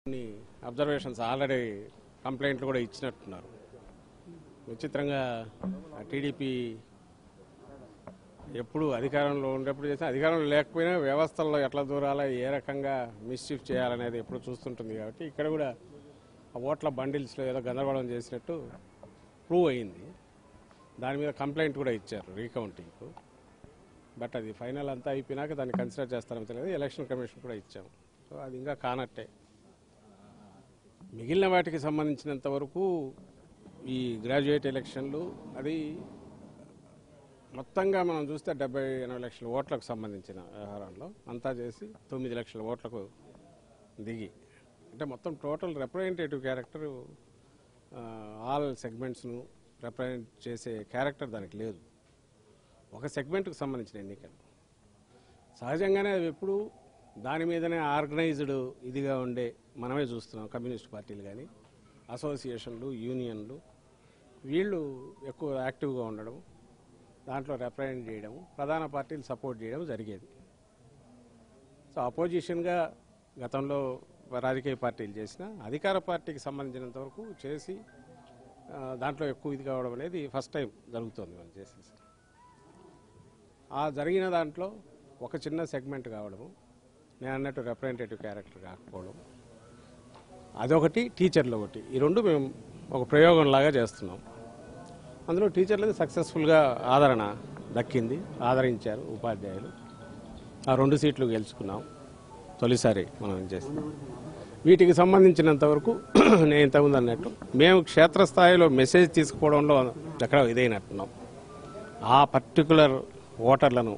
Observations already కంప్లైంట్లు కూడా ఇచ్చినట్టున్నారు. విచిత్రంగా టీడీపీ ఎప్పుడు అధికారంలో ఉండేప్పుడు చేసినా అధికారంలో లేకపోయినా వ్యవస్థల్లో ఎట్లా దూరాలా ఏ రకంగా మిస్చీఫ్ చేయాలనేది ఎప్పుడు చూస్తుంటుంది. కాబట్టి ఇక్కడ కూడా ఆ ఓట్ల బండిల్స్లో ఏదో గందరగోళం చేసినట్టు ప్రూవ్ అయింది. దాని మీద కంప్లైంట్ కూడా ఇచ్చారు రీకౌంటింగ్కు. బట్ అది ఫైనల్ అంతా అయిపోయినాక దాన్ని కన్సిడర్ చేస్తారో తెలియదు. ఎలక్షన్ కమిషన్ కూడా ఇచ్చాము. సో అది ఇంకా కానట్టే. మిగిలిన వాటికి సంబంధించినంత వరకు ఈ గ్రాడ్యుయేట్ ఎలక్షన్లు అది మొత్తంగా మనం చూస్తే 70-80 లక్షల ఓట్లకు సంబంధించిన వ్యవహారంలో అంతా చేసి 9 లక్షల ఓట్లకు దిగి అంటే మొత్తం టోటల్ రిప్రజెంటేటివ్ క్యారెక్టర్ ఆల్ సెగ్మెంట్స్ను రిప్రజెంట్ చేసే క్యారెక్టర్ దానికి లేదు. ఒక సెగ్మెంట్కు సంబంధించిన ఎన్నికలు సహజంగానే అవి ఎప్పుడు దాని మీదనే ఆర్గనైజ్డ్ ఇదిగా ఉండే మనమే చూస్తున్నాం. కమ్యూనిస్ట్ పార్టీలు కానీ అసోసియేషన్లు యూనియన్లు వీళ్ళు ఎక్కువ యాక్టివ్గా ఉండడం, దాంట్లో రిప్రజెంట్ చేయడం, ప్రధాన పార్టీలు సపోర్ట్ చేయడం జరిగేది. సో అపోజిషన్గా గతంలో రాజకీయ పార్టీలు చేసిన అధికార పార్టీకి సంబంధించినంత వరకు చేసి దాంట్లో ఎక్కువ ఇది కావడం అనేది ఫస్ట్ టైం జరుగుతుంది మనం చేసేసి. ఆ జరిగిన దాంట్లో ఒక చిన్న సెగ్మెంట్ కావడము, నేను అన్నట్టు రిప్రజెంటేటివ్ క్యారెక్టర్ కాకపోవడం, అదొకటి, టీచర్లు ఒకటి. ఈ రెండు మేము ఒక ప్రయోగంలాగా చేస్తున్నాం. అందులో టీచర్లది సక్సెస్ఫుల్గా ఆదరణ దక్కింది, ఆదరించారు ఉపాధ్యాయులు. ఆ 2 సీట్లు గెలుచుకున్నాం తొలిసారి మనం చేస్తున్నాం. వీటికి సంబంధించినంత వరకు నేను ఇంతకుముందు అన్నట్టు మేము క్షేత్రస్థాయిలో మెసేజ్ తీసుకుపోవడంలో ఎక్కడ ఇదైనట్టున్నాం. ఆ పర్టికులర్ ఓటర్లను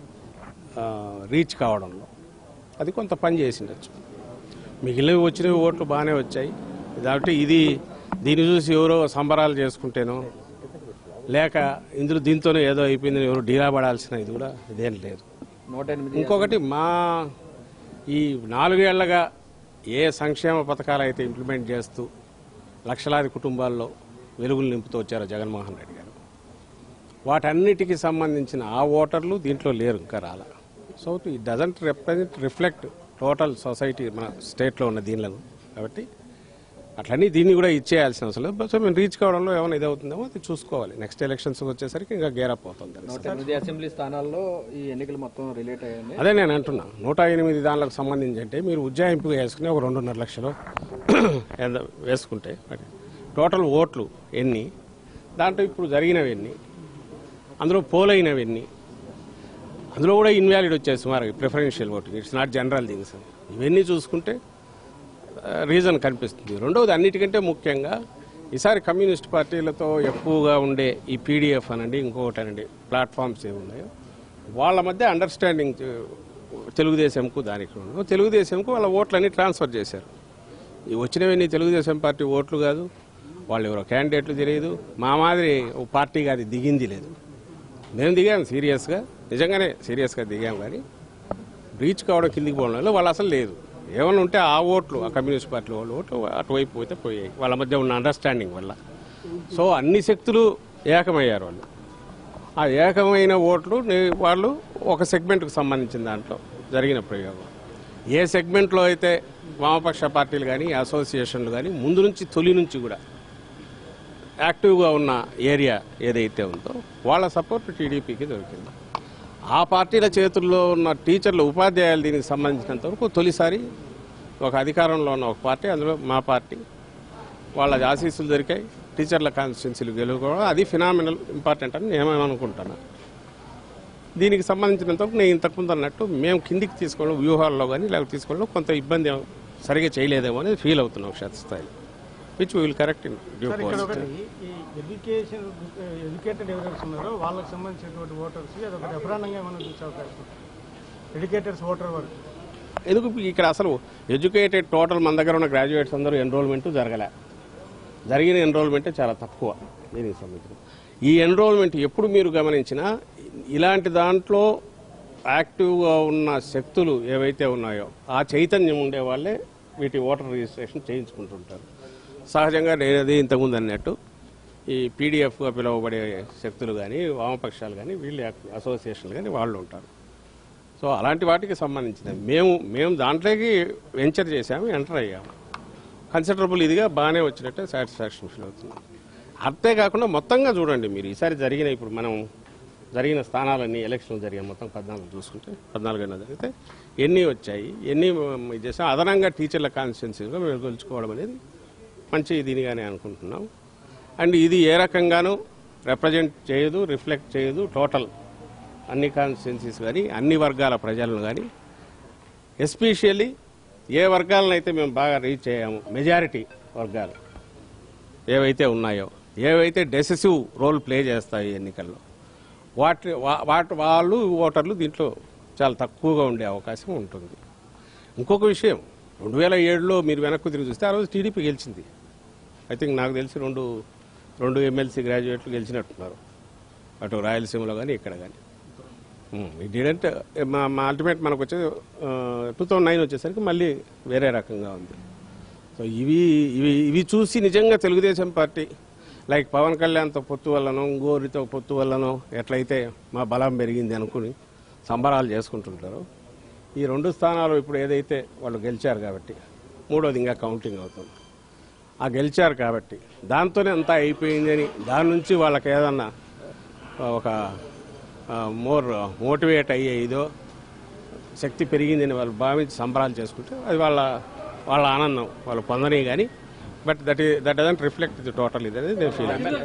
రీచ్ కావడంలో అది కొంత పని చేసిండొచ్చు. మిగిలినవి వచ్చినవి ఓట్లు బాగానే వచ్చాయి. కాబట్టి దీన్ని చూసి ఎవరో సంబరాలు చేసుకుంటేనో లేక దీంతోనే ఏదో అయిపోయిందని ఎవరు డీలా పడాల్సిన ఇది కూడా ఇదేం లేదు. ఇంకొకటి మా ఈ 4 ఏళ్లగా ఏ సంక్షేమ పథకాలు అయితే ఇంప్లిమెంట్ చేస్తూ లక్షలాది కుటుంబాల్లో వెలుగులు నింపుతూ వచ్చారో జగన్మోహన్ రెడ్డి గారు, వాటన్నిటికీ సంబంధించిన ఆ ఓటర్లు దీంట్లో లేరు, ఇంకా రాలా. So it doesn't reflect total society మన స్టేట్లో ఉన్న దీనిలను. కాబట్టి అట్లన్నీ దీన్ని కూడా ఇచ్చేయాల్సిన అవసరం లేదు. సో మేము రీచ్ కావడంలో ఏమైనా ఇదవుతుందేమో అది చూసుకోవాలి. నెక్స్ట్ ఎలక్షన్స్ వచ్చేసరికి ఇంకా గేరప్ అవుతుంది. 108 అసెంబ్లీ స్థానాల్లో ఈ ఎన్నికలు మొత్తం రిలేట్ అయ్యాయి. అదే నేను అంటున్నా, 108 దానికి సంబంధించి అంటే మీరు ఉజ్జాయింపుగా వేసుకుని ఒక 2.5 లక్షలు వేసుకుంటే టోటల్ ఓట్లు ఎన్ని, దాంట్లో ఇప్పుడు జరిగినవి ఎన్ని, అందులో పోలైనవి ఎన్ని, అందులో కూడా ఇన్వాలిడ్ వచ్చేసి సుమారు preferential voting, it's not general things. ఇవన్నీ చూసుకుంటే రీజన్ కనిపిస్తుంది. రెండవది అన్నిటికంటే ముఖ్యంగా ఈసారి కమ్యూనిస్ట్ పార్టీలతో ఎక్కువగా ఉండే ఈ పీడీఎఫ్ అనండి, ఇంకొకటి అనండి ప్లాట్ఫామ్స్ ఏమున్నాయో వాళ్ళ మధ్య అండర్స్టాండింగ్ తెలుగుదేశంకు దానికి తెలుగుదేశంకు వాళ్ళ ఓట్లన్నీ ట్రాన్స్ఫర్ చేశారు. ఈ వచ్చినవన్నీ తెలుగుదేశం పార్టీ ఓట్లు కాదు, వాళ్ళు ఎవరో క్యాండిడేట్లు తెలియదు. మా మాదిరి పార్టీగా అది దిగింది లేదు. మేము దిగాము సీరియస్గా, నిజంగానే సీరియస్గా దిగాము. కానీ రీచ్ కావడం కిందికి పోవడం వాళ్ళు అసలు లేదు. ఏమైనా ఉంటే ఆ ఓట్లు ఆ కమ్యూనిస్ట్ పార్టీ వాళ్ళు ఓట్లు అటువైపు పోతే పోయాయి వాళ్ళ మధ్య ఉన్న అండర్స్టాండింగ్ వల్ల. సో అన్ని శక్తులు ఏకమయ్యారు. వాళ్ళు ఆ ఏకమైన ఓట్లు వాళ్ళు ఒక సెగ్మెంట్కు సంబంధించిన దాంట్లో జరిగిన ప్రయోగం. ఏ సెగ్మెంట్లో అయితే వామపక్ష పార్టీలు కానీ అసోసియేషన్లు కానీ ముందు నుంచి తొలి నుంచి కూడా యాక్టివ్గా ఉన్న ఏరియా ఏదైతే ఉందో వాళ్ళ సపోర్ట్ టీడీపీకి దొరికింది. ఆ పార్టీల చేతుల్లో ఉన్న టీచర్లు ఉపాధ్యాయులు దీనికి సంబంధించినంత వరకు తొలిసారి ఒక అధికారంలో ఉన్న ఒక పార్టీ, అందులో మా పార్టీ, వాళ్ళ ఆశీస్సులు దొరికాయి. టీచర్ల కాన్స్టిట్యున్సీలు గెలుచుకోవడం అది ఫినామినల్ ఇంపార్టెంట్ అని నేనేమనుకుంటున్నా. దీనికి సంబంధించినంతవరకు నేను ఇంతకుముందు అన్నట్టు మేము కిందికి తీసుకోవడం వ్యూహాల్లో కానీ లేకపోతే తీసుకోవడం కొంత ఇబ్బంది సరిగా చేయలేదేమో అనేది ఫీల్ అవుతున్నాం క్షేత్రస్థాయిలో, which will correct in due course. Educated ఎవరైతే ఉన్నారో వాళ్ళకి సంబంధించినటువంటి ఓటర్స్ అదొక రెఫరెండంగా మనం చూసే అవకాశం. ఎడ్యుకేటెడ్స్ ఓటర్ వరకు ఎందుకు ఇక్కడ అసలు ఎడ్యుకేటెడ్ టోటల్ మన దగ్గర ఉన్న గ్రాడ్యుయేట్స్ అందరూ ఎన్రోల్మెంట్ జరిగిన ఎన్రోల్మెంటే చాలా తక్కువ. దీనికి సంబంధించిన ఈ ఎన్రోల్మెంట్ ఎప్పుడు మీరు గమనించినా ఇలాంటి దాంట్లో యాక్టివ్గా ఉన్న శక్తులు ఏవైతే ఉన్నాయో ఆ చైతన్యం ఉండే వాళ్ళే వీటి ఓటర్ రిజిస్ట్రేషన్ చేయించుకుంటుంటారు. సహజంగా నేనది ఇంతకుముందు అన్నట్టు ఈ పీడీఎఫ్గా పిలువబడే శక్తులు కానీ వామపక్షాలు కానీ వీళ్ళు అసోసియేషన్లు కానీ వాళ్ళు ఉంటారు. సో అలాంటి వాటికి సంబంధించినవి మేము దాంట్లోకి వెంచర్ చేసాము, ఎంటర్ అయ్యాము. కన్సిడరబుల్ ఇదిగా బాగానే వచ్చినట్టే సాటిస్ఫాక్షన్ ఫీల్ అవుతుంది. అంతేకాకుండా మొత్తంగా చూడండి మీరు ఈసారి జరిగిన ఇప్పుడు మనం జరిగిన స్థానాలన్నీ ఎలక్షన్లు జరిగాయి మొత్తం 14 చూసుకుంటే 14 జరిగితే ఎన్ని వచ్చాయి, ఎన్ని చేసాం. అదనంగా టీచర్ల కాన్స్టిట్యున్సీలో మేము గెలుచుకోవడం అనేది మంచి దీనిగానే అనుకుంటున్నాం. అండ్ ఇది ఏ రకంగానూ రిప్రజెంట్ చేయదు, రిఫ్లెక్ట్ చేయదు టోటల్ అన్ని కాన్స్టిట్యున్సీస్ కానీ అన్ని వర్గాల ప్రజలను కానీ, ఎస్పెషల్లీ ఏ వర్గాలను అయితే మేము బాగా రీచ్ అయ్యాము, మెజారిటీ వర్గాలు ఏవైతే ఉన్నాయో, ఏవైతే డెసిసివ్ రోల్ ప్లే చేస్తాయి ఎన్నికల్లో, వాళ్ళు ఓటర్లు దీంట్లో చాలా తక్కువగా ఉండే అవకాశం ఉంటుంది. ఇంకొక విషయం, 2007లో మీరు వెనక్కు తిరిగి చూస్తే ఆ రోజు టీడీపీ గెలిచింది. ఐ థింక్ నాకు తెలిసి రెండు MLC గ్రాడ్యుయేట్లు గెలిచినట్టున్నారు, అటు రాయలసీమలో కానీ ఇక్కడ కానీ. డిడెంట్ మా అల్టిమేట్ మనకు వచ్చేది 2009 వచ్చేసరికి మళ్ళీ వేరే రకంగా ఉంది. సో ఇవి చూసి నిజంగా తెలుగుదేశం పార్టీ లైక్ పవన్ కళ్యాణ్తో పొత్తు వల్లనో ఇంకోరితో పొత్తు వల్లనో ఎట్లయితే మా బలం పెరిగింది అనుకుని సంబరాలు చేసుకుంటుంటారో, ఈ 2 స్థానాలు ఇప్పుడు ఏదైతే వాళ్ళు గెలిచారు కాబట్టి, 3వది ఇంకా కౌంటింగ్ అవుతుంది, ఆ గెలిచారు కాబట్టి దాంతోనే అంతా అయిపోయిందని దాని నుంచి వాళ్ళకి ఏదన్నా ఒక మోర్ మోటివేట్ అయ్యే ఇదో శక్తి పెరిగిందని వాళ్ళు భావించి సంబరాలు చేసుకుంటే అది వాళ్ళ ఆనందం వాళ్ళు పొందనే కానీ, but that doesn't reflect the total ఇది అనేది నేను ఫీల్ అవుతాను.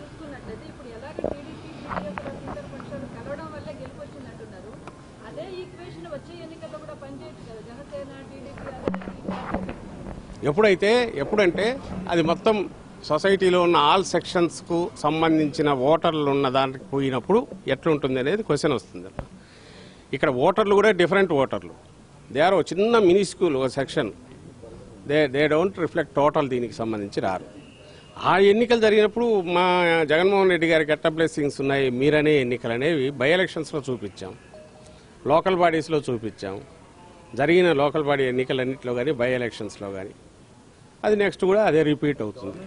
ఎప్పుడంటే అది మొత్తం సొసైటీలో ఉన్న ఆల్ సెక్షన్స్కు సంబంధించిన ఓటర్లు ఉన్న దానికి పోయినప్పుడు ఎట్లుంటుంది అనేది క్వశ్చన్ వస్తుంది. ఇక్కడ ఓటర్లు కూడా డిఫరెంట్ ఓటర్లు, దే ఆర్ చిన్న మినీ స్కూల్ ఒక section, they don't reflect total దీనికి సంబంధించి రారు. ఆ ఎన్నికలు జరిగినప్పుడు మా జగన్మోహన్ రెడ్డి గారికి ఎట్ట బ్లెస్సింగ్స్ ఉన్నాయి మీరనే ఎన్నికలు అనేవి బై ఎలక్షన్స్లో చూపించాం, లోకల్ బాడీస్లో చూపించాం, జరిగిన లోకల్ బాడీ ఎన్నికలన్నింటిలో కానీ బై ఎలక్షన్స్లో కానీ. అది నెక్స్ట్ కూడా అదే రిపీట్ అవుతుంది.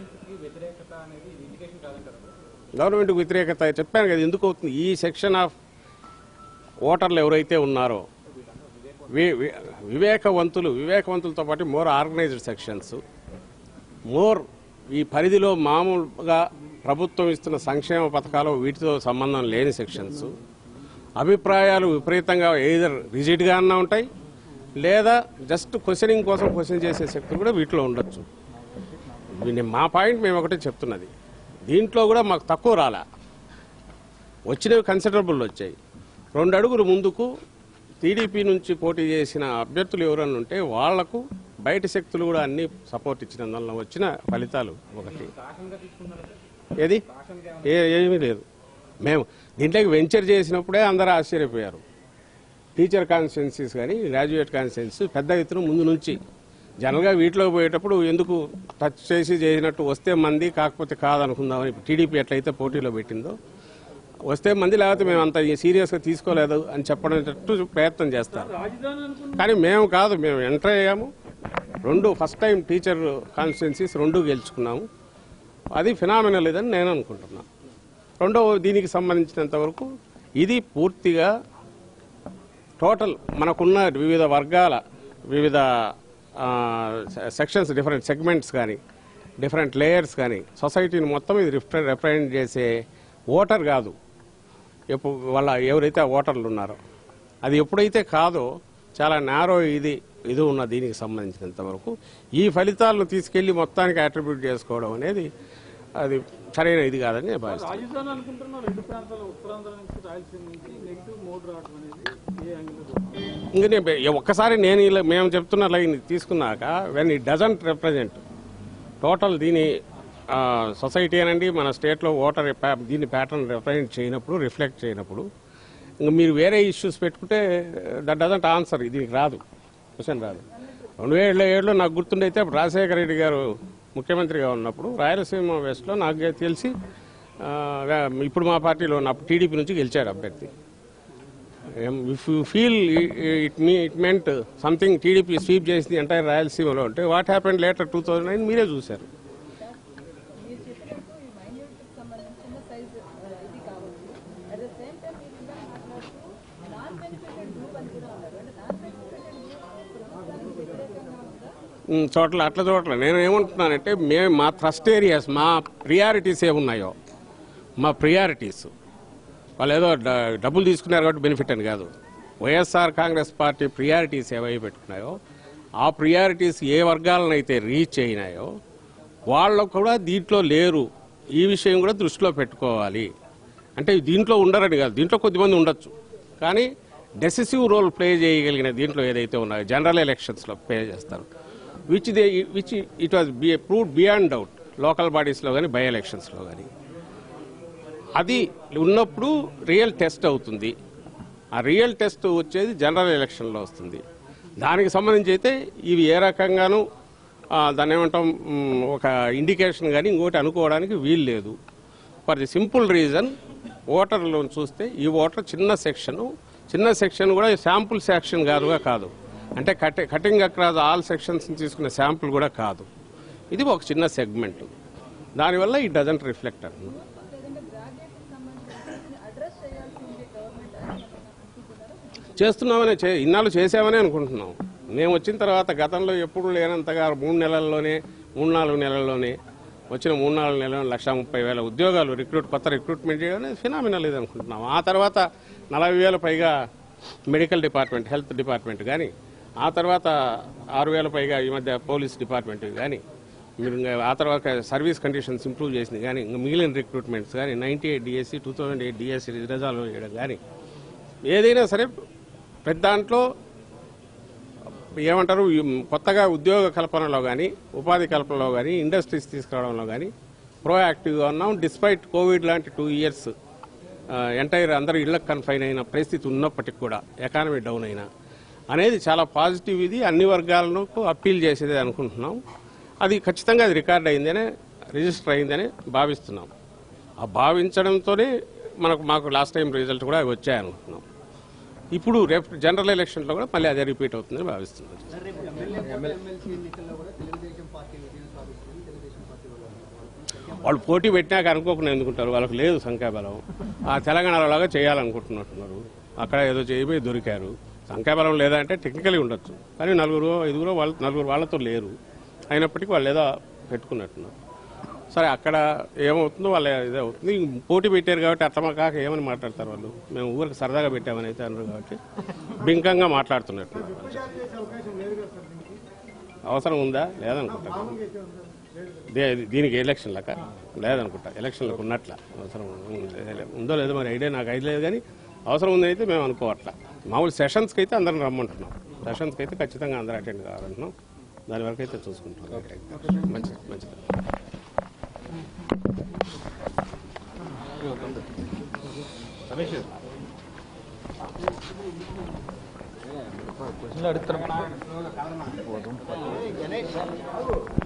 గవర్నమెంట్కి వ్యతిరేకత చెప్పాను కదా ఎందుకు అవుతుంది. ఈ సెక్షన్ ఆఫ్ ఓటర్లు ఎవరైతే ఉన్నారో వివేకవంతులతో పాటు మోర్ ఆర్గనైజ్డ్ సెక్షన్స్, మోర్ ఈ పరిధిలో మామూలుగా ప్రభుత్వం ఇస్తున్న సంక్షేమ పథకాలు వీటితో సంబంధం లేని సెక్షన్స్, అభిప్రాయాలు విపరీతంగా ఏదర్ రిజిడ్గా అన్నా ఉంటాయి లేదా జస్ట్ క్వశ్చనింగ్ కోసం క్వశ్చన్ చేసే శక్తులు కూడా వీటిలో ఉండొచ్చు. మా పాయింట్ మేము ఒకటే చెప్తున్నది, దీంట్లో కూడా మాకు తక్కువ రాలా, వచ్చినవి కన్సిడరబుల్ వచ్చాయి. 2 అడుగులు ముందుకు టీడీపీ నుంచి పోటీ చేసిన అభ్యర్థులు ఎవరన్నా ఉంటే వాళ్లకు బయట శక్తులు కూడా అన్ని సపోర్ట్ ఇచ్చినందువల్ల వచ్చిన ఫలితాలు ఒకటి. ఏది ఏమీ లేదు. మేము దీంట్లోకి వెంచర్ చేసినప్పుడే అందరూ ఆశ్చర్యపోయారు. టీచర్ కాన్స్టిట్యున్సీస్ కానీ గ్రాడ్యుయేట్ కాన్స్టిట్యున్సీస్ పెద్ద ఎత్తున ముందు నుంచి జనరల్గా వీటిలో పోయేటప్పుడు ఎందుకు టచ్ చేసి చేసినట్టు వస్తే మంది కాకపోతే కాదనుకుందామని టీడీపీ ఎట్లయితే పోటీలో పెట్టిందో, వస్తే మంది లేకపోతే మేము అంత సీరియస్గా తీసుకోలేదు అని చెప్పడానికి ప్రయత్నం చేస్తారు. కానీ మేము కాదు, మేము ఎంటర్ అయ్యాము. 2 ఫస్ట్ టైం టీచర్ కాన్స్టిట్యున్సీస్ 2 గెలుచుకున్నాము. అది ఫినామినల్ ఇదని నేను అనుకుంటున్నాను. రెండవ దీనికి సంబంధించినంత వరకు ఇది పూర్తిగా టోటల్ మనకున్న వివిధ వర్గాల వివిధ సెక్షన్స్, డిఫరెంట్ సెగ్మెంట్స్ కానీ డిఫరెంట్ లేయర్స్ కానీ సొసైటీని మొత్తం ఇది రిప్రజెంట్ చేసే ఓటర్ కాదు. వాళ్ళ ఎవరైతే ఓటర్లు ఉన్నారో అది ఎప్పుడైతే కాదో చాలా నేరో ఇది ఉన్న దీనికి సంబంధించినంత వరకు ఈ ఫలితాలను తీసుకెళ్లి మొత్తానికి అట్రిబ్యూట్ చేసుకోవడం అనేది అది సరైన ఇది కాదని నేను భావిస్తాను. ఇంకా ఒక్కసారి మేము చెప్తున్న లైన్ తీసుకున్నాక when it doesn't represent total దీని సొసైటీ అనండి మన స్టేట్లో ఓటర్ దీని ప్యాటర్న్ రిప్రజెంట్ చేయనప్పుడు, రిఫ్లెక్ట్ చేయనప్పుడు ఇంకా మీరు వేరే ఇష్యూస్ పెట్టుకుంటే దట్ డజంట్ ఆన్సర్, దీనికి రాదు, క్వశ్చన్ రాదు. 2007లో నాకు గుర్తుండైతే రాజశేఖర రెడ్డి గారు ముఖ్యమంత్రిగా ఉన్నప్పుడు రాయలసీమ వెస్ట్లో నాకు తెలిసి ఇప్పుడు మా పార్టీలో ఉన్నప్పుడు టీడీపీ నుంచి గెలిచాడు అభ్యర్థి. If you feel it meant something TDP sweep చేసింది ఎంటైర్ రాయలసీమలో అంటే వాట్ హ్యాపెండ్ లేటర్ 2009 మీరే చూశారు. చోట్ల అట్లా చోట్ల నేను ఏమంటున్నానంటే మేము మా ట్రస్ట్ ఏరియాస్ మా ప్రియారిటీస్ ఏమున్నాయో మా ప్రియారిటీస్ వాళ్ళు ఏదో డబ్బులు తీసుకున్నారు కాబట్టి బెనిఫిట్ అని కాదు. వైఎస్ఆర్ కాంగ్రెస్ పార్టీ ప్రియారిటీస్ ఏవై పెట్టుకున్నాయో ఆ ప్రియారిటీస్ ఏ వర్గాలనైతే రీచ్ అయినాయో వాళ్ళు కూడా దీంట్లో లేరు. ఈ విషయం కూడా దృష్టిలో పెట్టుకోవాలి. అంటే దీంట్లో ఉండరని కాదు, దీంట్లో కొద్దిమంది ఉండొచ్చు, కానీ డెసిసివ్ రోల్ ప్లే చేయగలిగిన దీంట్లో ఏదైతే ఉన్నాయో జనరల్ ఎలక్షన్స్లో ప్లే చేస్తారు, which it was proved beyond doubt local బాడీస్లో కానీ బై ఎలక్షన్స్లో కానీ. అది ఉన్నప్పుడు రియల్ టెస్ట్ అవుతుంది. ఆ రియల్ టెస్ట్ వచ్చేది జనరల్ ఎలక్షన్లో వస్తుంది. దానికి సంబంధించి అయితే ఇవి ఏ రకంగానూ దాన్ని ఏమంటాం ఒక ఇండికేషన్ కానీ ఇంకోటి అనుకోవడానికి వీలు లేదు. ఫర్ ది సింపుల్ రీజన్ ఓటర్లో చూస్తే ఈ ఓటర్ చిన్న సెక్షన్ కూడా శాంపుల్ సెక్షన్ కాదు, అంటే కటింగ్ అక్రాస్ ఆల్ సెక్షన్స్ తీసుకునే శాంపుల్ కూడా కాదు. ఇది ఒక చిన్న సెగ్మెంట్. దానివల్ల ఇట్ డజంట్ రిఫ్లెక్ట్ అన్నమాట. చేస్తున్నామనే ఇన్నాళ్ళు చేసామని అనుకుంటున్నాం. మేము వచ్చిన తర్వాత గతంలో ఎప్పుడు లేనంతగా 3-4 నెలల్లోనే వచ్చిన 3-4 నెలల్లో 1,30,000 ఉద్యోగాలు కొత్త రిక్రూట్మెంట్ చేయడం ఫినామినల్ ఇది అనుకుంటున్నాం. ఆ తర్వాత 40,000 పైగా మెడికల్ డిపార్ట్మెంట్, హెల్త్ డిపార్ట్మెంట్ కానీ, ఆ తర్వాత 6,000 పైగా ఈ మధ్య పోలీస్ డిపార్ట్మెంట్ కానీ, మీరు ఆ తర్వాత సర్వీస్ కండిషన్స్ ఇంప్రూవ్ చేసింది కానీ, ఇంకా మిగిలిన రిక్రూట్మెంట్స్ కానీ 98 డిఎస్సి 2008 డిఎస్సి రిజాల్వ్ చేయడం కానీ, ఏదైనా సరే పెద్ద దాంట్లో ఏమంటారు కొత్తగా ఉద్యోగ కల్పనలో కానీ ఉపాధి కల్పనలో కానీ ఇండస్ట్రీస్ తీసుకురావడంలో కానీ ప్రోయాక్టివ్గా ఉన్నాం. డిస్పైట్ కోవిడ్ లాంటి 2 years ఎంటైర్ అందరూ ఇళ్లకు కన్ఫైన్ అయిన పరిస్థితి ఉన్నప్పటికీ కూడా ఎకానమీ డౌన్ అయినా అనేది చాలా పాజిటివ్. ఇది అన్ని వర్గాలను అప్పీల్ చేసేది అనుకుంటున్నాం. అది ఖచ్చితంగా అది రికార్డ్ అయిందనే రిజిస్టర్ అయిందని భావిస్తున్నాం. ఆ భావించడంతోనే మాకు లాస్ట్ టైం రిజల్ట్ కూడా వచ్చాయనుకుంటున్నాం. ఇప్పుడు రేపు జనరల్ ఎలక్షన్లో కూడా మళ్ళీ అదే రిపీట్ అవుతుందని భావిస్తున్నాం. వాళ్ళు పోటీ పెట్టినాక అనుకోకుండా ఎందుకుంటారు, వాళ్ళకి లేదు సంఖ్యాబలం. ఆ తెలంగాణలో లాగా చేయాలనుకుంటున్నట్టున్నారు, అక్కడ ఏదో చేయబోయి దొరికారు. సంఖ్యాబలం లేదా అంటే టెక్నికలీ ఉండొచ్చు, కానీ 4 వాళ్ళతో లేరు. అయినప్పటికీ వాళ్ళు ఏదో పెట్టుకున్నట్టున్నారు. సరే అక్కడ ఏమవుతుందో వాళ్ళ ఇదే అవుతుంది. పోటీ పెట్టారు కాబట్టి అర్థమా కాక ఏమని మాట్లాడతారు వాళ్ళు. మేము ఊరికి సరదాగా పెట్టామని అయితే అన్నారు కాబట్టి బింకంగా మాట్లాడుతున్నట్టు. అవసరం ఉందా లేదనుకుంటా. దీనికి ఎలక్షన్లక లేదనుకుంటా. ఎలక్షన్లకు ఉన్నట్ల అవసరం ఉందో లేదో మరి ఐడియా నాకు ఐడియా లేదు, కానీ అవసరం ఉందని అయితే మేము అనుకోవట్లా. మామూలు సెషన్స్కి అయితే అందరం రమ్మంటున్నాం. సెషన్స్కి అయితే ఖచ్చితంగా అందరూ అటెండ్ కావాలంటున్నాం. దాని వరకు అయితే చూసుకుంటున్నాం. మంచిది. క్వశ్చన్లు అడుగుతారు.